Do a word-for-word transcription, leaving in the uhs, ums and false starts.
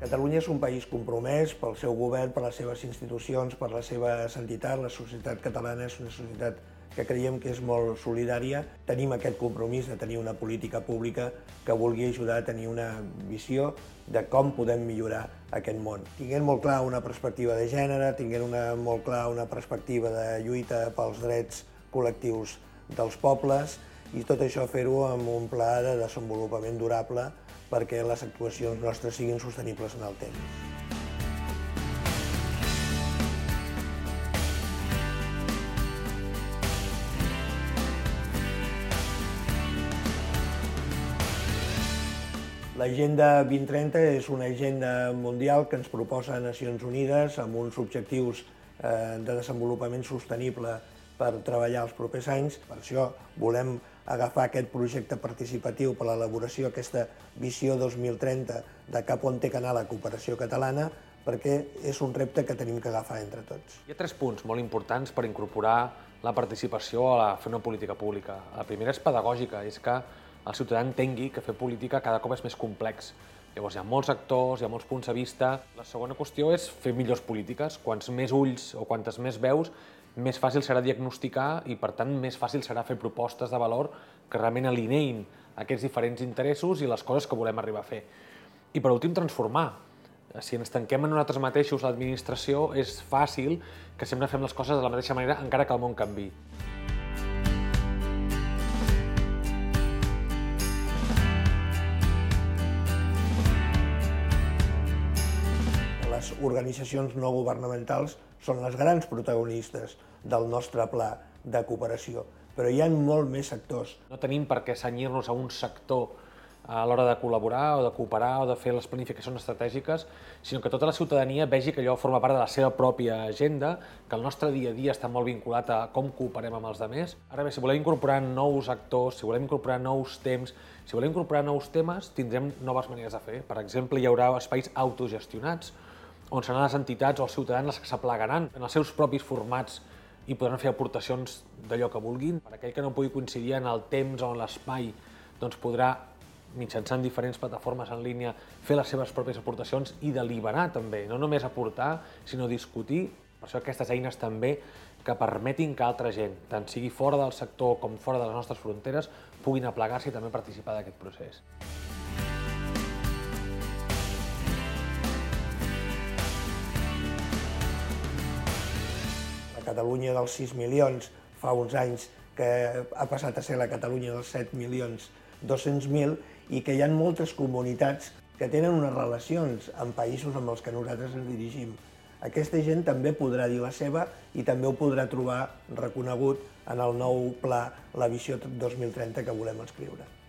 Catalunya és un país compromès pel seu govern, per les seves institucions, per la seva entitat. La societat catalana és una societat que creiem que és molt solidària. Tenim aquest compromís de tenir una política pública que vulgui ajudar a tenir una visió de com podem millorar aquest món. Tinguent molt clar una perspectiva de gènere, tinguent una, molt clar una perspectiva de lluita pels drets col·lectius dels pobles i tot això fer-ho amb un pla de desenvolupament durable perquè les actuacions nostres siguin sostenibles en el temps. L'Agenda vint trenta és una agenda mundial que ens proposa Nacions Unides amb uns objectius de desenvolupament sostenible per treballar els propers anys. Per això volem agafar aquest projecte participatiu per l'elaboració d'aquesta visió dos mil trenta de cap on té que anar la cooperació catalana, perquè és un repte que tenim que agafar entre tots. Hi ha tres punts molt importants per incorporar la participació a fer una política pública. La primera és pedagògica, és que el ciutadà entengui que fer política cada cop és més complex. Llavors hi ha molts actors, hi ha molts punts de vista. La segona qüestió és fer millors polítiques. Quants més ulls o quantes més veus, més fàcil serà diagnosticar i, per tant, més fàcil serà fer propostes de valor que realment alineïn aquests diferents interessos i les coses que volem arribar a fer. I, per últim, transformar. Si ens tanquem en nosaltres mateixos l'administració, és fàcil que sempre fem les coses de la mateixa manera, encara que el món canviï. Les organitzacions no governamentals són les grans protagonistes del nostre pla de cooperació, però hi ha molt més sectors. No tenim per què cenyir-nos a un sector a l'hora de col·laborar o de cooperar o de fer les planificacions estratègiques, sinó que tota la ciutadania vegi que allò forma part de la seva pròpia agenda, que el nostre dia a dia està molt vinculat a com cooperem amb els altres. Ara bé, si volem incorporar nous actors, si volem incorporar nous temps, si volem incorporar nous temes, tindrem noves maneres de fer. Per exemple, hi haurà espais autogestionats, on seran les entitats o els ciutadans les que s'aplegaran en els seus propis formats i podran fer aportacions d'allò que vulguin. Per aquell que no pugui coincidir en el temps o en l'espai, doncs podrà, mitjançant diferents plataformes en línia, fer les seves pròpies aportacions i deliberar també, no només aportar, sinó discutir. Per això aquestes eines també que permetin que altra gent, tant sigui fora del sector com fora de les nostres fronteres, puguin aplegar-se i també participar d'aquest procés. La Catalunya dels sis milions fa uns anys que ha passat a ser la Catalunya dels set milions dos-cents mil i que hi ha moltes comunitats que tenen unes relacions amb països amb els que nosaltres ens dirigim. Aquesta gent també podrà dir la seva i també ho podrà trobar reconegut en el nou pla, la visió dos mil trenta que volem escriure.